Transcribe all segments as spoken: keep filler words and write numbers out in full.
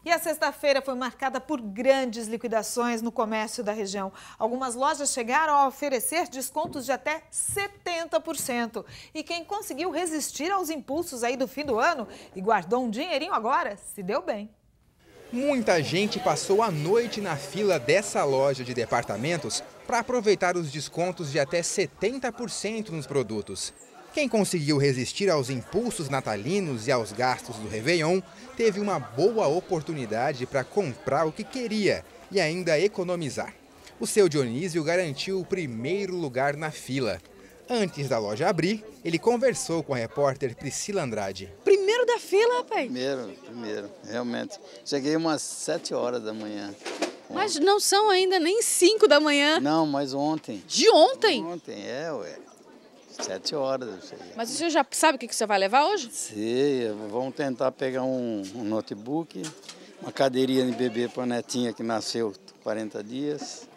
E a sexta-feira foi marcada por grandes liquidações no comércio da região. Algumas lojas chegaram a oferecer descontos de até setenta por cento. E quem conseguiu resistir aos impulsos aí do fim do ano e guardou um dinheirinho agora, se deu bem. Muita gente passou a noite na fila dessa loja de departamentos para aproveitar os descontos de até setenta por cento nos produtos. Quem conseguiu resistir aos impulsos natalinos e aos gastos do Réveillon teve uma boa oportunidade para comprar o que queria e ainda economizar. O seu Dionísio garantiu o primeiro lugar na fila. Antes da loja abrir, ele conversou com a repórter Priscila Andrade. Primeiro da fila, pai? Primeiro, primeiro, realmente. Cheguei umas sete horas da manhã. Mas não são ainda nem cinco da manhã. Não, mas ontem. De ontem? Ontem, é, ué. Sete horas eu cheguei. Mas o senhor já sabe o que você vai levar hoje? Sei, vamos tentar pegar um, um notebook, uma cadeirinha de bebê para a netinha que nasceu quarenta dias.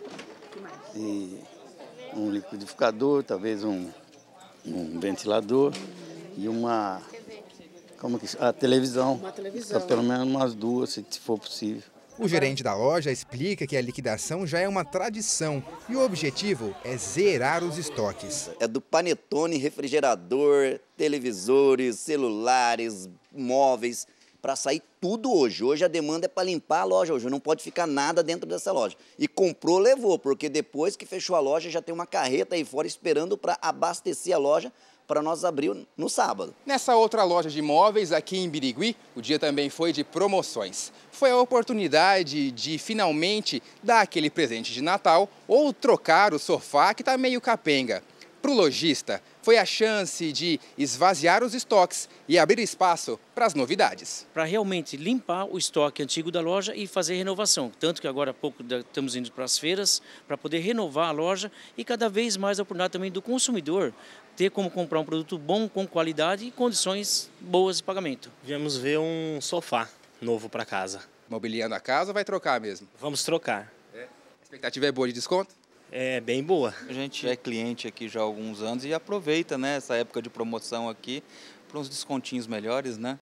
E um liquidificador, talvez um, um ventilador e uma, como que, a televisão. Uma televisão. Pelo menos umas duas, se for possível. O gerente da loja explica que a liquidação já é uma tradição e o objetivo é zerar os estoques. É do panetone, refrigerador, televisores, celulares, móveis, para sair tudo hoje. Hoje a demanda é para limpar a loja hoje, não pode ficar nada dentro dessa loja. E comprou, levou, porque depois que fechou a loja já tem uma carreta aí fora esperando para abastecer a loja para nós abrir no sábado. Nessa outra loja de móveis aqui em Birigui, o dia também foi de promoções. Foi a oportunidade de finalmente dar aquele presente de Natal ou trocar o sofá que está meio capenga. Para o lojista, foi a chance de esvaziar os estoques e abrir espaço para as novidades. Para realmente limpar o estoque antigo da loja e fazer renovação. Tanto que agora há pouco estamos indo para as feiras para poder renovar a loja e cada vez mais a oportunidade também do consumidor ter como comprar um produto bom, com qualidade e condições boas de pagamento. Viemos ver um sofá novo para casa. Mobiliando a casa ou vai trocar mesmo? Vamos trocar. É. A expectativa é boa de desconto? É bem boa. A gente é cliente aqui já há alguns anos e aproveita, né, essa época de promoção aqui para uns descontinhos melhores, né?